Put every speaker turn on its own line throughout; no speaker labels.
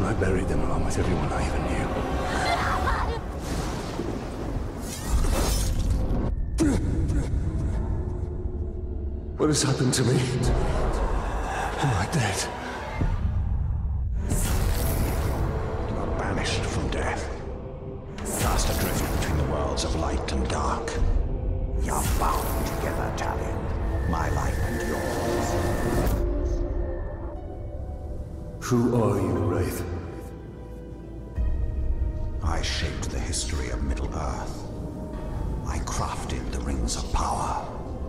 I buried them along with everyone I even knew. What has happened to me? Am I dead?
You are banished from death. Cast adrift between the worlds of light and dark. You are bound together, Talion. My life and yours.
Who are you, Wraith?
I shaped the history of Middle-earth. I crafted the Rings of Power.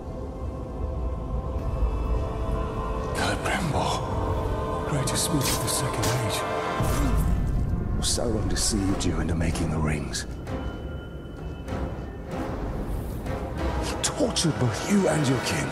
Celebrimbor, greatest smith of the Second Age. Sauron deceived you into making the rings. He tortured both you and your kin.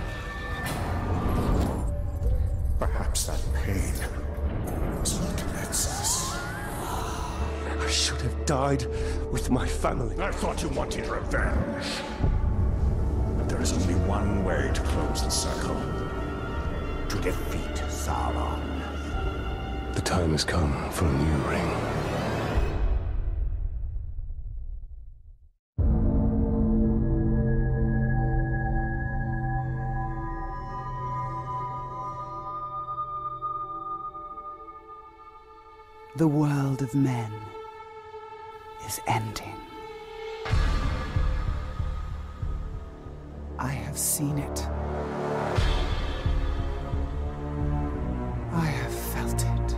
Perhaps that pain was what lets us.
I should have died with my family.
I thought you wanted revenge. But there is only one way to close the circle. To defeat Sauron.
The time has come for a new ring.
The world of men is ending. I have seen it. I have felt it.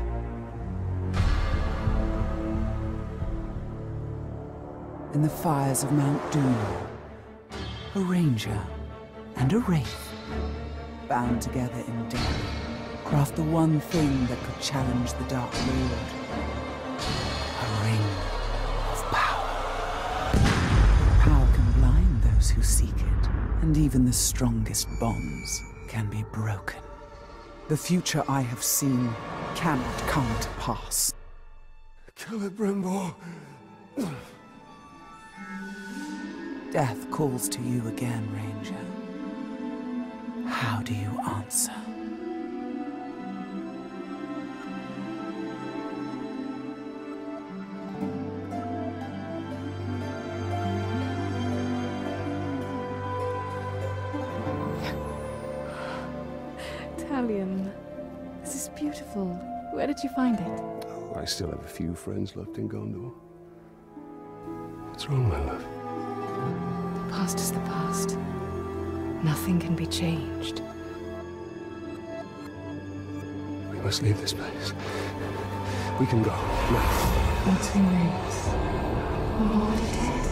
In the fires of Mount Doom, a ranger and a wraith, bound together in death, craft the one thing that could challenge the Dark Lord. A ring of power. Power can blind those who seek it, and even the strongest bonds can be broken. The future I have seen cannot come to pass.
Celebrimbor.
Death calls to you again, Ranger. How do you answer?
Talion, this is beautiful. Where did you find it?
Oh, I still have a few friends left in Gondor. What's wrong, my love?
The past is the past. Nothing can be changed.
We must leave this place. We can go now.
What's Ringwraiths? What it is?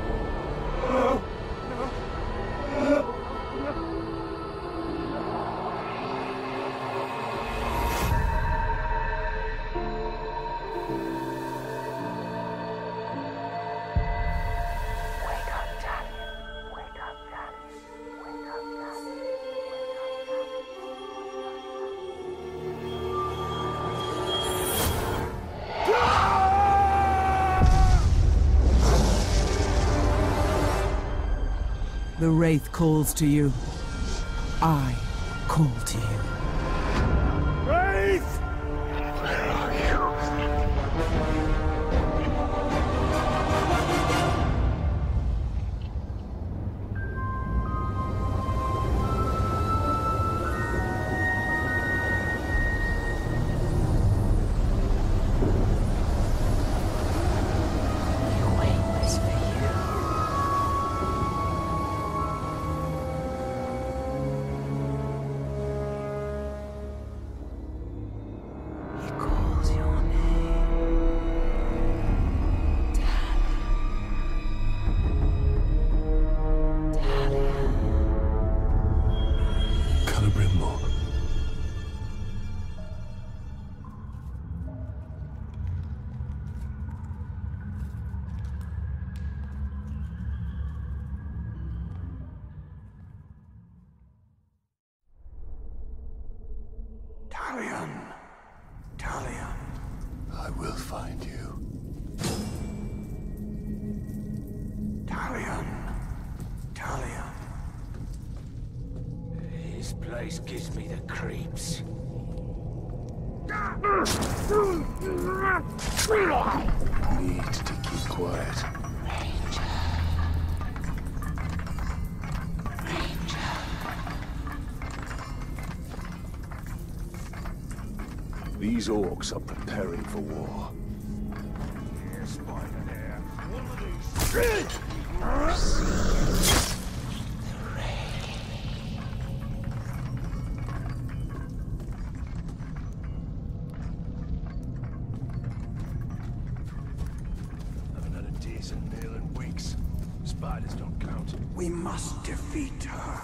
The Wraith calls to you. I call to you.
Wraith! Where are you? Talion. Talion.
I will find you.
Talion. Talion. This place gives me the creeps.
Need to keep quiet. These orcs are preparing for war. Haven't had a decent meal in weeks. Spiders don't count.
We must defeat her.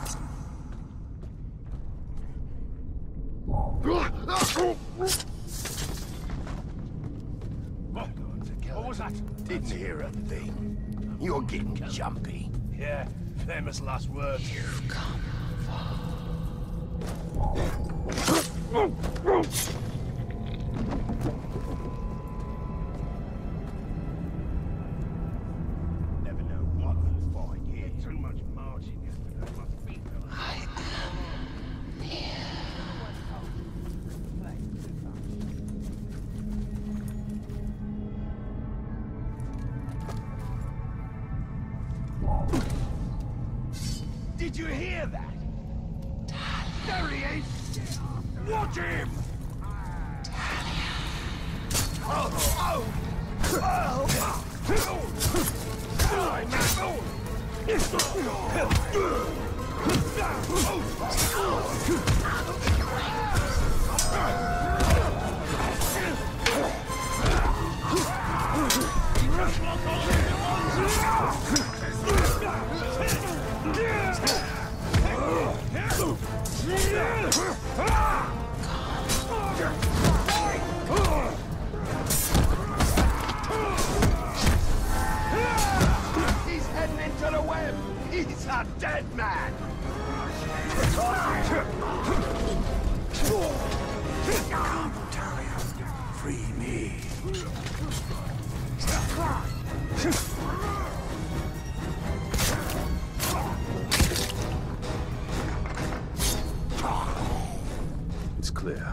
What was that? Didn't hear a thing. You're getting jumpy.
Yeah, famous last words.
You've come far.
Never know what we'll find here. Too much marching yesterday. Must be.
I am here.
Did you hear that? There he is! Watch him! He's heading into the web! He's a dead man!
Come, Talia. Free me.
It's clear.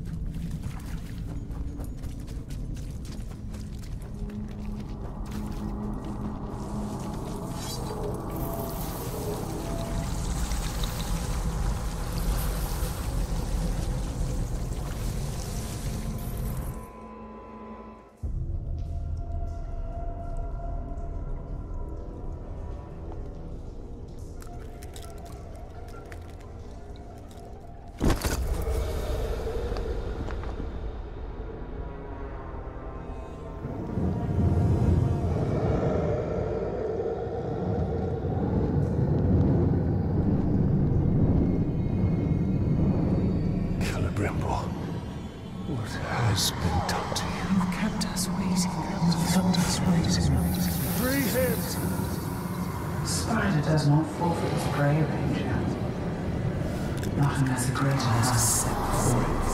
What has been done to you?
You've kept us waiting. Kept us waiting.
Free him!
Spider does not forfeit his prey, Ranger. Not unless a greater has set before it.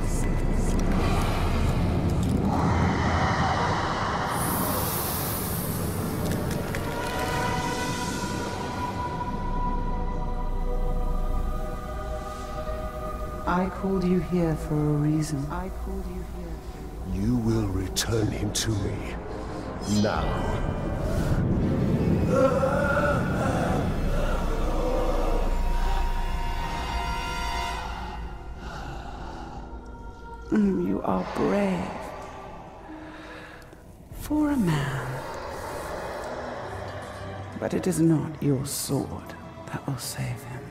I called you here for a reason. I called you here.
You will return him to me. Now.
You are brave. For a man. But it is not your sword that will save him.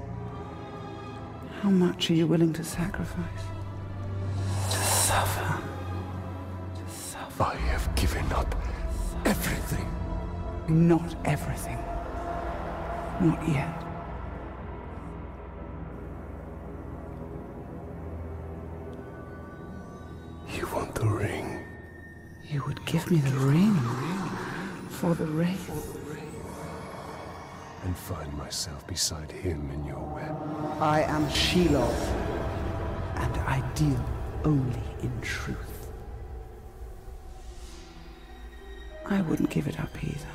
How much are you willing to sacrifice? To suffer. To suffer.
I have given up everything.
Not everything. Not yet.
You want the ring?
You would give me the ring for the Wraith.
And find myself beside him in your web.
I am Shelob, and I deal only in truth. I wouldn't give it up either.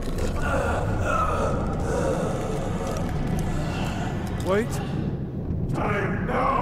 Wait.
Time now!